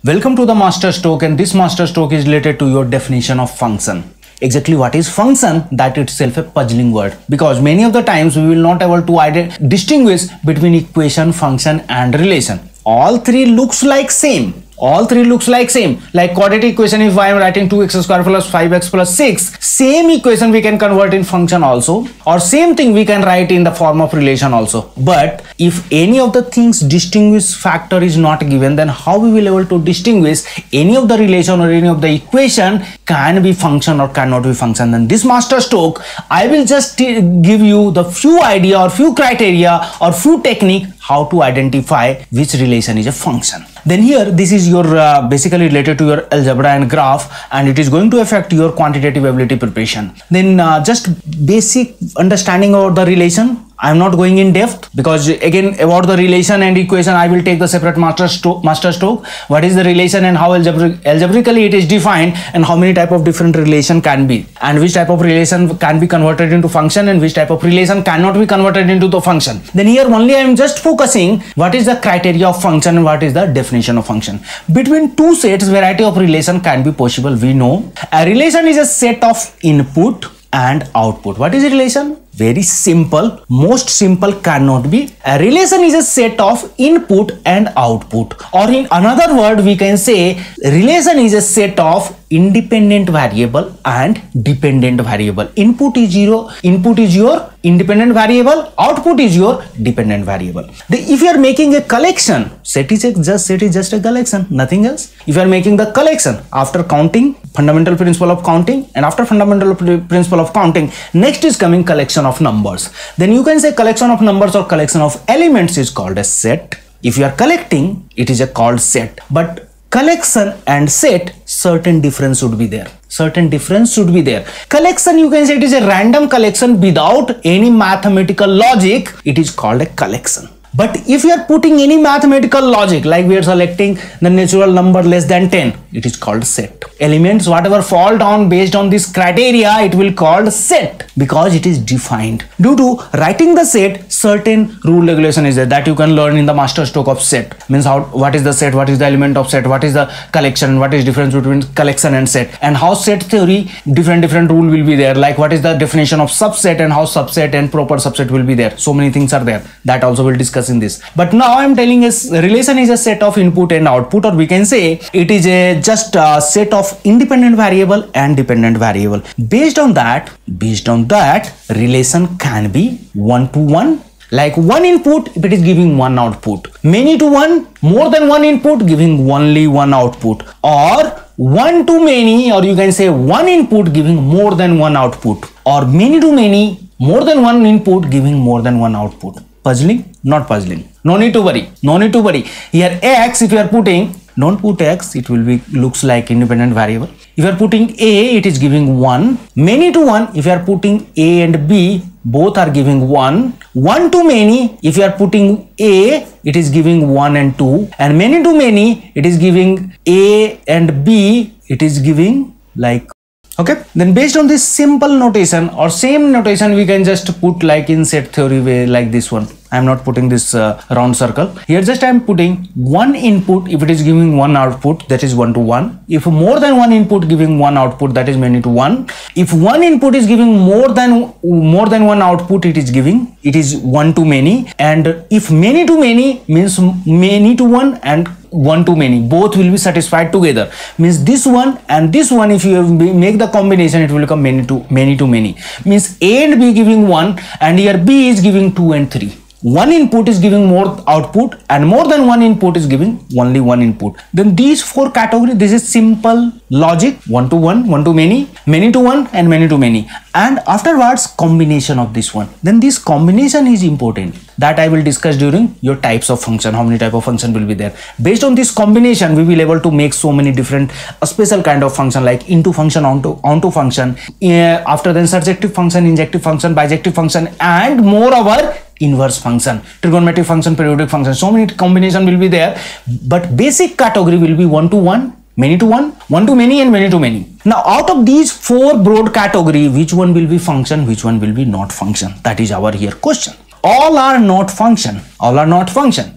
Welcome to the master stroke, and this master stroke is related to your definition of function. Exactly what is function? That itself a puzzling word, because many of the times we will not able to distinguish between equation, function and relation. All three looks like same. Like quadratic equation, if I am writing 2x square plus 5x plus 6, same equation we can convert in function also, or same thing we can write in the form of relation also. But if any of the things distinguish factor is not given, then how we will able to distinguish any of the relation or any of the equation can be function or cannot be function? Then this master stroke, I will just give you the few idea or few criteria or few technique how to identify which relation is a function. Then here, this is your basically related to your algebra and graph, and it is going to affect your quantitative ability preparation. Then just basic understanding about the relation. I am not going in depth, because again about the relation and equation I will take the separate master stroke. What is the relation and how algebraically it is defined, and how many type of different relation can be, and which type of relation can be converted into function and which type of relation cannot be converted into the function. Then here only I am just focusing what is the criteria of function and what is the definition of function. Between two sets, variety of relation can be possible. We know a relation is a set of input and output. What is a relation? Very simple. Most simple cannot be. A relation is a set of input and output, or in another word we can say relation is a set of independent variable and dependent variable. Input is your independent variable, output is your dependent variable. If you are making a collection, set is just a collection, nothing else. If you are making the collection after counting, fundamental principle of counting, and after fundamental principle of counting, next is coming collection of numbers. Then you can say collection of numbers or collection of elements is called a set. If you are collecting, it is called set. But collection and set, certain difference should be there. Collection, you can say it is a random collection without any mathematical logic. It is called a collection. But if you are putting any mathematical logic, like we are selecting the natural number less than 10, it is called set. Elements, whatever fall down based on this criteria, it will called set, because it is defined. Due to writing the set, certain rule regulation is there that you can learn in the master stroke of set. Means what is the set, what is the element of set, what is the collection, what is difference between collection and set, and how set theory different rule will be there, like what is the definition of subset and how subset and proper subset will be there. So many things are there that also will discuss in this. But now I am telling us relation is a set of input and output, or we can say it is just a set of independent variable and dependent variable. Based on that, relation can be one-to-one. Like one input, if it is giving one output, many to one, more than one input giving only one output, or one to many, or you can say one input giving more than one output, or many to many, more than one input giving more than one output. Puzzling? Not puzzling. No need to worry. Here x, if you are putting, don't put x, it will be looks like independent variable. If you are putting a, it is giving 1. Many to 1, if you are putting a and b, both are giving 1. 1 to many, if you are putting a, it is giving 1 and 2. And many to many, it is giving a and b, it is giving like. Okay, then based on this simple notation or same notation, we can just put like in set theory way, like this one. I am not putting this round circle. Here just I am putting one input, if it is giving one output, that is 1-to-1. If more than one input giving one output, that is many to one. If one input is giving more than one output, it is one to many. And if many to many means many to one and one to many, both will be satisfied together. Means this one and this one, if you make the combination, it will become many to many. Means A and B giving 1, and here B is giving 2 and 3. One input is giving more output, and more than one input is giving only one input. Then these four categories, this is simple logic: one to one, one to many, many to one, and many to many. And afterwards, combination of this one. Then this combination is important. That I will discuss during your types of function. How many type of function will be there? Based on this combination, we will able to make so many different special kind of function, like into function, onto function. After then, surjective function, injective function, bijective function, and moreover, inverse function, trigonometric function, periodic function. So many combination will be there, but basic category will be one to one, many to one, one to many, and many to many. Now out of these four broad category, which one will be function, which one will be not function? That is our here question. All are not function.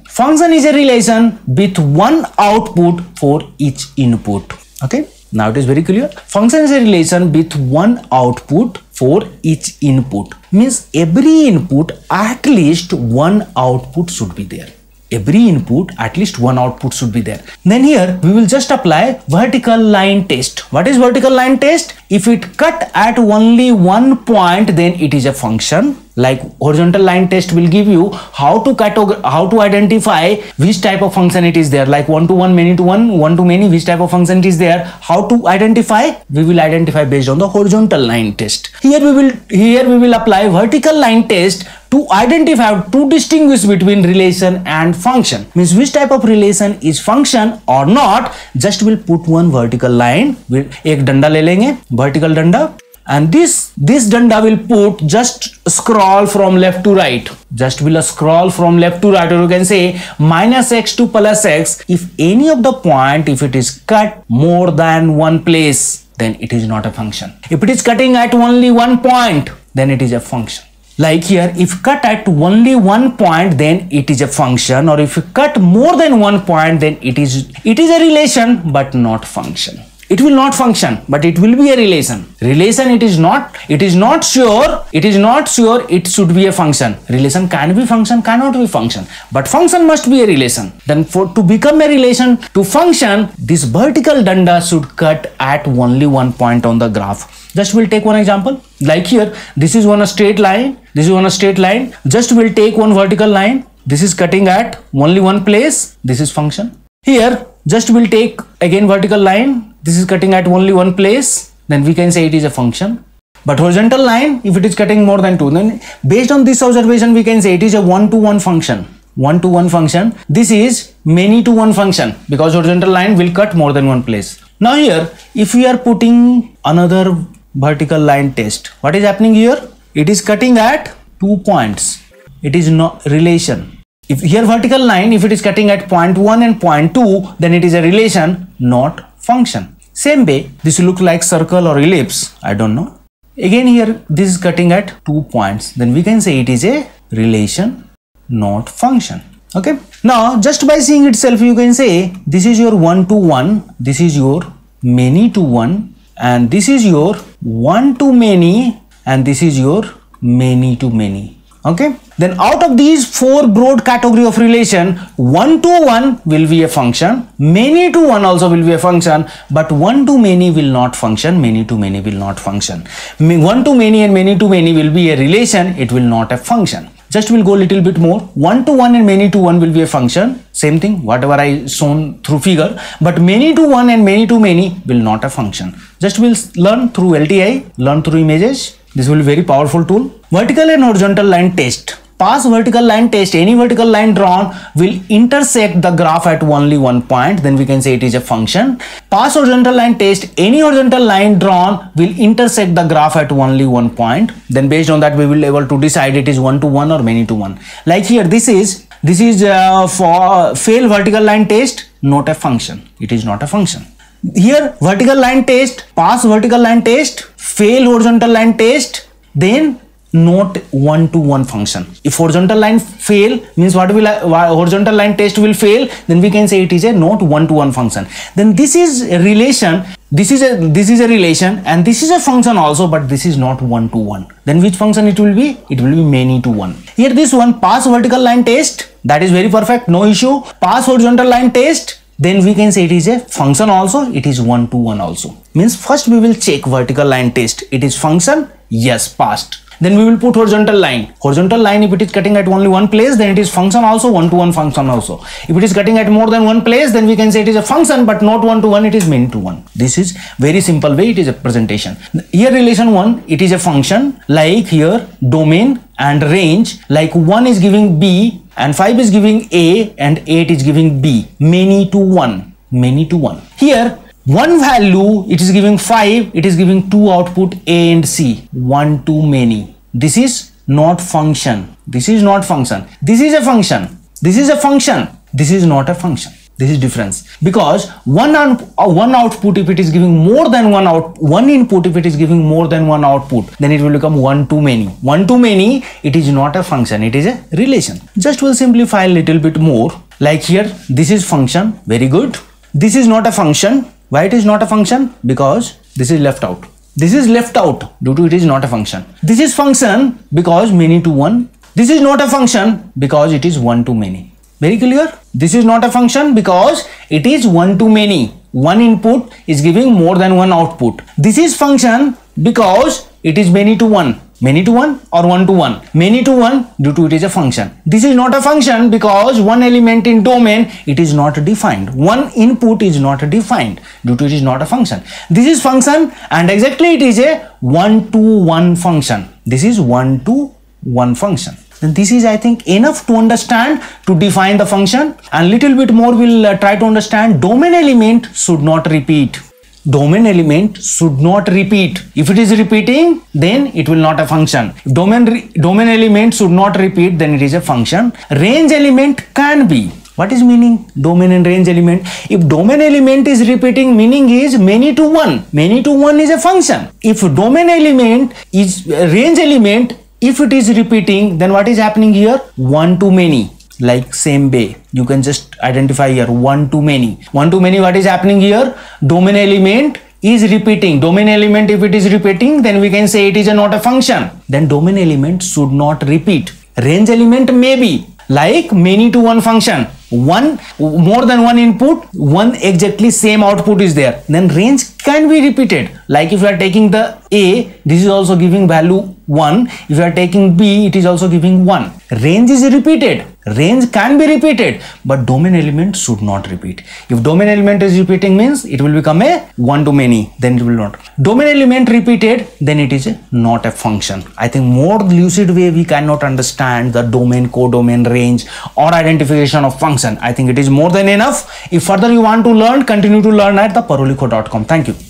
Function is a relation with one output for each input. Okay, now it is very clear. Function is a relation with one output for each input. Means every input at least one output should be there. Every input at least one output should be there. Then here we will just apply vertical line test. What is vertical line test? If it cut at only one point, then it is a function. Like horizontal line test will give you how to identify which type of function it is there. Like one to one, many to one to many, which type of function it is there. How to identify? We will identify based on the horizontal line test. Here we will apply vertical line test to identify, to distinguish between relation and function. Means which type of relation is function or not. Just will put one vertical line. एक डंडा ले लेंगे, vertical डंडा, and this danda will put, just scroll from left to right. Just will scroll from left to right, or you can say minus x to plus x. If any of the point, if it is cut more than one place, then it is not a function. If it is cutting at only one point, then it is a function. Like here, if cut at only one point, then it is a function, or if you cut more than one point, then it is a relation but not function. It will not function, but it will be a relation. Relation, it is not sure it should be a function. Relation can be function, cannot be function, but function must be a relation. Then to become a relation to function, this vertical danda should cut at only one point on the graph. Just we'll take one example. Like here, this is one straight line. This is one straight line. Just we'll take one vertical line. This is cutting at only one place. This is function. Here, just we'll take again vertical line. This is cutting at only one place. Then we can say it is a function. But horizontal line, if it is cutting more than two, then based on this observation, we can say it is a one-to-one function. One-to-one function. This is many-to-one function because horizontal line will cut more than one place. Now here, if we are putting another vertical line test, what is happening here? It is cutting at 2 points. It is not relation. If here vertical line, if it is cutting at point 1 and point 2, then it is a relation, not function. Same way, this will look like circle or ellipse. I don't know. Again here, this is cutting at 2 points. Then we can say it is a relation, not function. Okay. Now, just by seeing itself, you can say this is your one-to-one, this is your many-to-one, and this is your one-to-many, and this is your many-to-many. Okay. Then out of these four broad category of relation, one-to-one will be a function, many-to-one also will be a function, but one-to-many will not function, many-to-many will not function. One-to-many and many-to-many will be a relation, it will not a function. Just we'll go a little bit more. One-to-one and many-to-one will be a function. Same thing, whatever I shown through figure. But many-to-one and many-to-many will not a function. Just we'll learn through LTI, learn through images. This will be very powerful tool. Vertical and horizontal line test. Pass vertical line test. Any vertical line drawn will intersect the graph at only one point. Then we can say it is a function. Pass horizontal line test. Any horizontal line drawn will intersect the graph at only one point. Then based on that, we will be able to decide it is one-to-one or many-to-one. Like here, this is for fail vertical line test, not a function. It is not a function. Here, vertical line test, pass vertical line test, fail horizontal line test, then not one-to-one function. If horizontal line fail, means horizontal line test will fail, then we can say it is a not one-to-one function. Then this is a relation, this is a relation, and this is a function also, but this is not one-to-one. Then which function it will be? It will be many-to-one. Here this one, pass vertical line test, that is very perfect, no issue. Pass horizontal line test, then we can say it is a function also, it is one-to-one also. Means first we will check vertical line test, it is function, yes, passed. Then we will put horizontal line. Horizontal line, if it is cutting at only one place, then it is function also, one-to-one function also. If it is cutting at more than one place, then we can say it is a function, but not one-to-one, it is many-to-one. This is very simple way, it is a presentation. Here relation 1, it is a function, like here domain and range, like 1 is giving B and 5 is giving A and 8 is giving B. Many-to-one, many-to-one. Here, one value, it is giving 5, it is giving 2 output A and C, one to many. This is not function. This is not function. This is a function. This is a function. This is not a function. This is difference, because one output, if it is giving more than one input, if it is giving more than one output, then it will become one to many. One to many, it is not a function, it is a relation. Just will simplify a little bit more. Like here, this is function, very good. This is not a function. Why it is not a function? Because this is left out. This is left out due to it is not a function. This is function because many to one. This is not a function because it is one to many. Very clear? This is not a function because it is one to many. One input is giving more than one output. This is function because it is many to one. Many to one or one to one? Many to one due to it is a function. This is not a function because one element in domain, it is not defined. One input is not defined due to it is not a function. This is function and exactly it is a one to one function. This is one to one function. Then this is, I think, enough to understand to define the function, and little bit more we'll try to understand. Domain element should not repeat. Domain element should not repeat. If it is repeating, then it will not a function. If domain element should not repeat, then it is a function. Range element can be. What is meaning domain and range element? If domain element is repeating, meaning is many to one. Many to one is a function. If domain element is range element, if it is repeating, then what is happening here? One to many. Like same way, you can just identify here one to many. One to many, what is happening here? Domain element is repeating. Domain element, if it is repeating, then we can say it is not a function. Then domain element should not repeat. Range element may be like many to one function. More than one input, one exactly same output is there. Then range can be repeated. Like if you are taking the A, this is also giving value 1. If you are taking B, it is also giving 1. Range is repeated. Range can be repeated, but domain element should not repeat. If domain element is repeating, means it will become a one to many, then it will not. Domain element repeated, then it is not a function. I think more lucid way we cannot understand the domain, codomain, range or identification of function. I think it is more than enough. If further you want to learn, continue to learn at theparolico.com. Thank you.